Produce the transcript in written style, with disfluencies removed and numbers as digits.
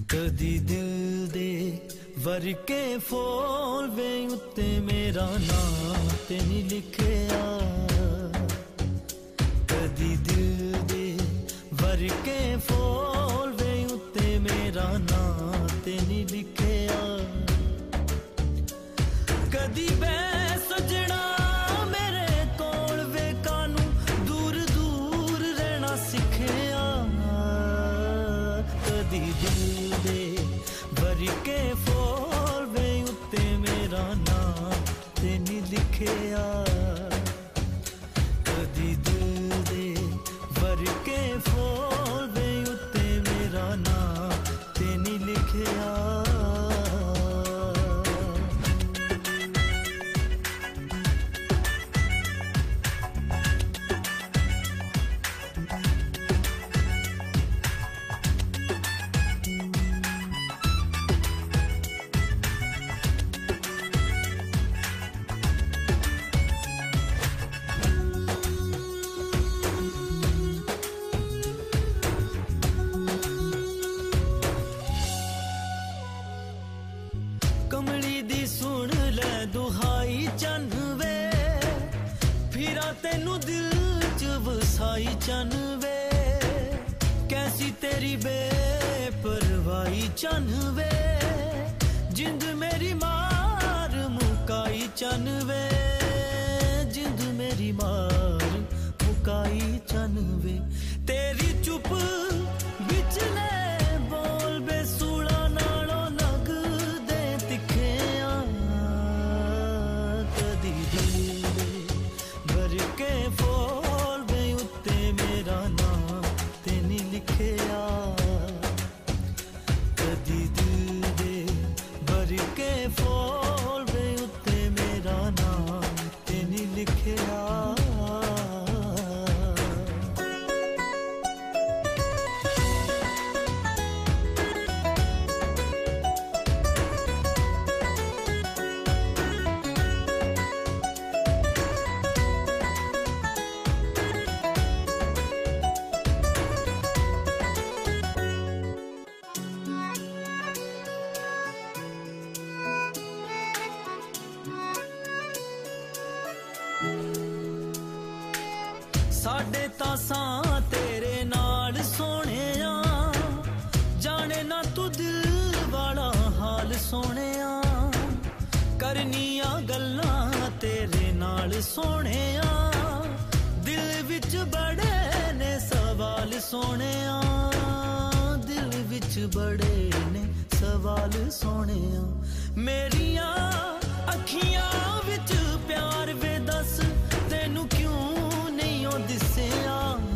कदी दिल दे वरके फोल वे उत्ते मेरा नाम ते नहीं लिखया। कदी दिल दे वरके फोल वे उत्ते मेरा नाम ते नहीं लिखया। कदी मैं सजना मेरे कोल वे कानू दूर दूर रहना सिखया। कदी दिल दे वरके फोल वे उत्ते मेरा नाम ते नहीं लिखया। कदी दिल दे वरके फोल वे उत्ते मेरा नाम ते नहीं लिखया। कमली दी सुन ले दुहाई चन वे फिरा तेनू दिल च वसाई चन वे। कैसी तेरी बेपरवाही चन वे जिंद मेरी मार मुकाई चन वे। जिंद मेरी मार मुकाई चन वे। तेरी चुप बिचले बोल बेसूला नालों लग दे तिखिया। कदी दिल दे वरके फोल वे उत्ते मेरा नाम ते नहीं लिखया। कदी दिल दे वरके फोल वे उत्ते मेरा नाम ते नहीं लिखया। साडे तासां तेरे नाल सोहणिया जाने ना तू दिल वाला हाल सोहणिया। करनिया गल्लां तेरे नाल सोहणिया दिल विच बड़े ने सवाल सोहणिया। दिल विच बड़े ने सवाल सोहणिया। मेरिया अखियां विच प्यार वे दस तेनू क्यों नहीं ओ दिसिया।